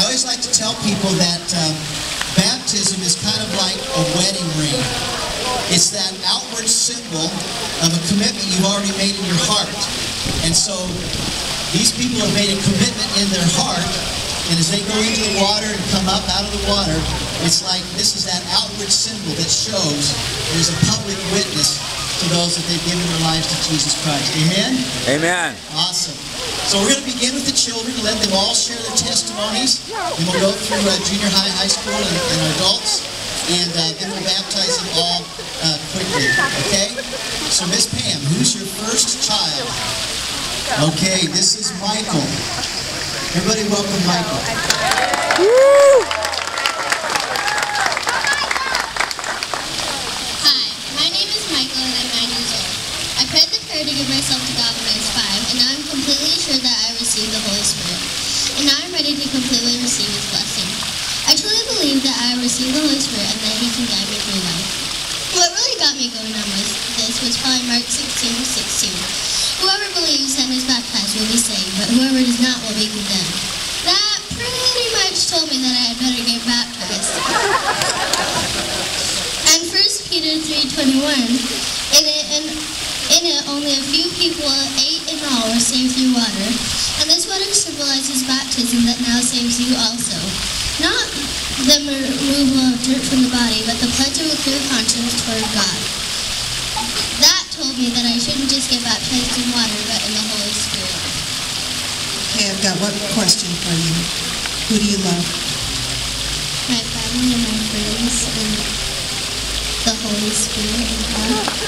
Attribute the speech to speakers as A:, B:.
A: always like to tell people that baptism is kind of like a wedding ring. It's that outward symbol of a commitment you've already made in your heart. And so these people have made a commitment in their heart, and as they go into the water and come up out of the water, it's like this is that outward symbol that shows there's a public witness to those that they've given their lives to Jesus Christ. Amen?
B: Amen.
A: Awesome. So we're going to begin with the children, let them all share their testimonies, and we'll go through junior high, high school, and adults, and then we'll baptize them all quickly. Okay? So Miss Pam, who's your first child? Okay, this is Michael. Everybody welcome Michael.
C: Woo!
D: Hi, my name is Michael and I'm 9 years old. I prayed the prayer to give myself to God when I was 5, and now I'm completely sure that I received the Holy Spirit. And now I'm ready to completely receive His blessing. I truly believe that I received the Holy Spirit and that He can guide me through life. What really got me going on with this was probably Mark 16:16. Whoever believes and is baptized will be saved, but whoever does not will be condemned. That pretty much told me that I had better get baptized. And 1 Peter 3:21, in it only a few people, 8 in all, were saved through water. And this water symbolizes baptism that now saves you also. Not the removal of dirt from the body, but the pledge of a clear conscience toward God. That told me that I shouldn't just get baptized in water, but in the Holy Spirit.
E: Okay, I've got one question for you. Who do you love?
D: My family and my friends and the Holy Spirit and God.